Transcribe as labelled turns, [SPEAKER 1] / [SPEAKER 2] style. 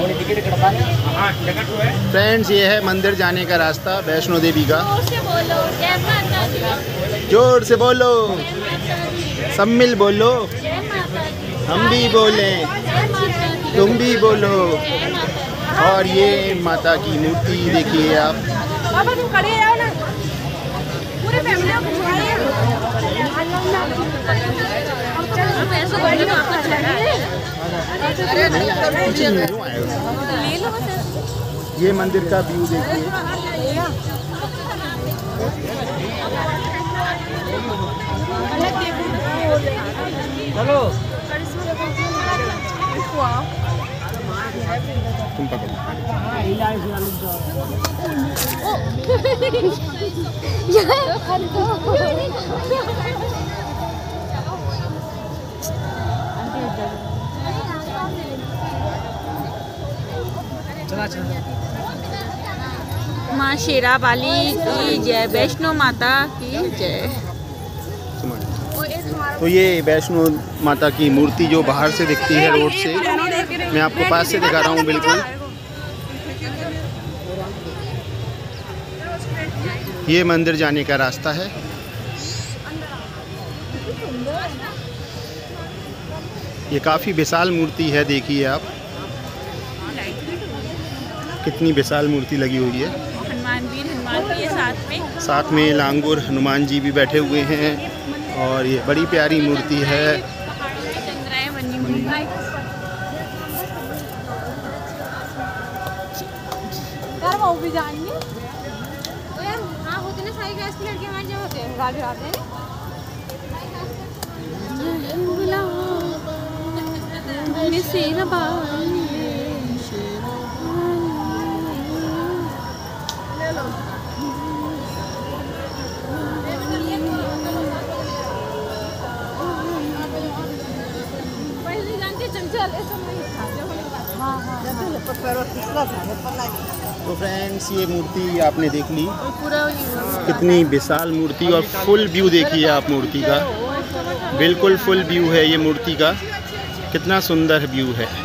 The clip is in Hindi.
[SPEAKER 1] फ्रेंड्स, ये है मंदिर जाने का रास्ता वैष्णो देवी का। जोर से बोलो, सब मिल बोलो, हम भी बोले, तुम भी बोलो। और ये माता की मूर्ति देखिए आप।
[SPEAKER 2] बाबा तुम खड़े आओ ना, पूरे फैमिली को
[SPEAKER 1] ये मंदिर का व्यू देखिए।
[SPEAKER 3] चलो
[SPEAKER 1] तुम पकड़ो।
[SPEAKER 2] माँ शेरावाली की जय, वैष्णो माता की जय।
[SPEAKER 1] तो ये वैष्णो माता की मूर्ति जो बाहर से दिखती है रोड से, मैं आपको पास से दिखा रहा हूँ बिल्कुल। ये मंदिर जाने का रास्ता है। ये काफ़ी विशाल मूर्ति है, देखिए आप कितनी विशाल मूर्ति लगी हुई है।
[SPEAKER 2] हनुमान भी है
[SPEAKER 1] साथ में लांगुर हनुमान जी भी बैठे हुए हैं। और ये बड़ी प्यारी मूर्ति है।
[SPEAKER 2] वो भी जाएंगे तो यार, हाँ होते ना सारी गैस की लड़कियां हमारे होते हैं, गाड़ी आते हैं।
[SPEAKER 1] तो फ्रेंड्स, ये मूर्ति आपने देख ली, कितनी विशाल मूर्ति। और फुल व्यू देखिए आप मूर्ति का, बिल्कुल फुल व्यू है ये मूर्ति का। कितना सुंदर व्यू है।